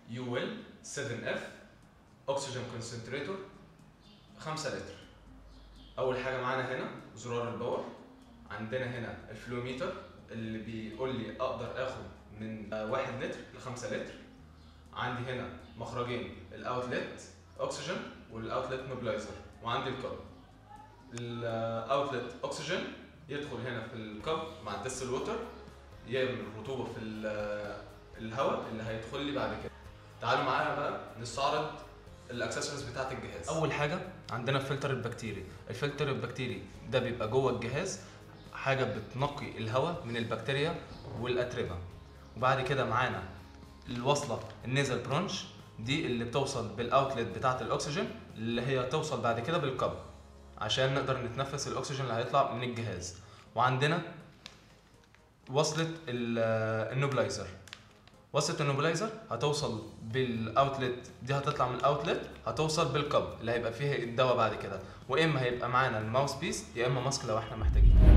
يويل 7F اكسجين كونسنتريتور 5 لتر. اول حاجه معانا هنا زرار الباور، عندنا هنا الفلوميتر اللي بيقول لي اقدر اخد من 1 لتر ل 5 لتر. عندي هنا مخرجين، الاوتلت اكسجين والاوتلت نوبلايزر، وعندي الكب. الاوتلت اكسجين يدخل هنا في الكب مع الديستل ووتر، يعمل رطوبه في الهواء اللي هيدخل لي بعد كده. تعالوا معايا بقى نستعرض الاكسسوارز بتاعت الجهاز. اول حاجه عندنا الفلتر البكتيري. الفلتر البكتيري ده بيبقى جوه الجهاز، حاجه بتنقي الهواء من البكتيريا والاتربه. وبعد كده معانا الوصله النيزل برونش، دي اللي بتوصل بالاوتلت بتاعه الاكسجين اللي هي توصل بعد كده بالكب عشان نقدر نتنفس الاكسجين اللي هيطلع من الجهاز. وعندنا وصله النوبلايزر. وصله النوبلايزر هتوصل بالاوتلت، دي هتطلع من الاوتلت هتوصل بالكب اللي هيبقى فيها الدواء بعد كده. واما هيبقى معانا الماوس بيس يا اما ماسك لو احنا محتاجين.